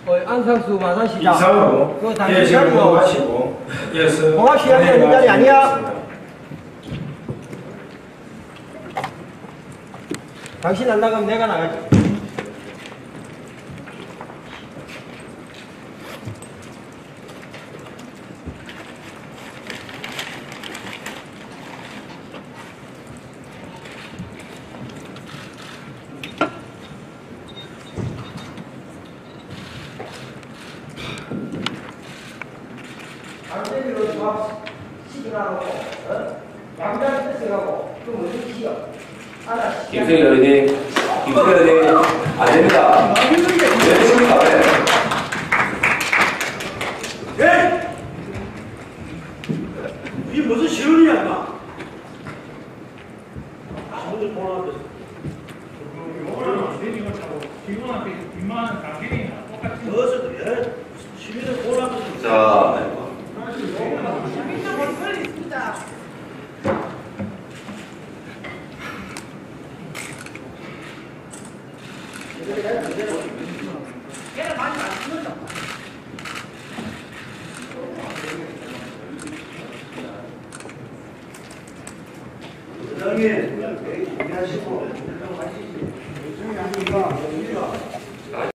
안상수 마산시장. 이사로 그거 당연히 예식을 자리요. 마치고 이어서 공학시간이 있는 자리 아니야? 당신 안 나가면 내가 나가지. 강제비로 조합 시키라고, 양장 패스하고, 그 무슨 시여? 김승희 어린이, 김승희 어린이, 안 됩니다. 왜 되십니까? 왜? 에이! 이게 무슨 시련이야, 임마? 아무도 보라는데. 이거는 안 되는 걸 타고 기본한테 뒷만한 강경이나 똑같이 어서, 예? 시민을 보라는데. 자, 걔는 많이 안 쓰는다. 부장님, 준비하시고.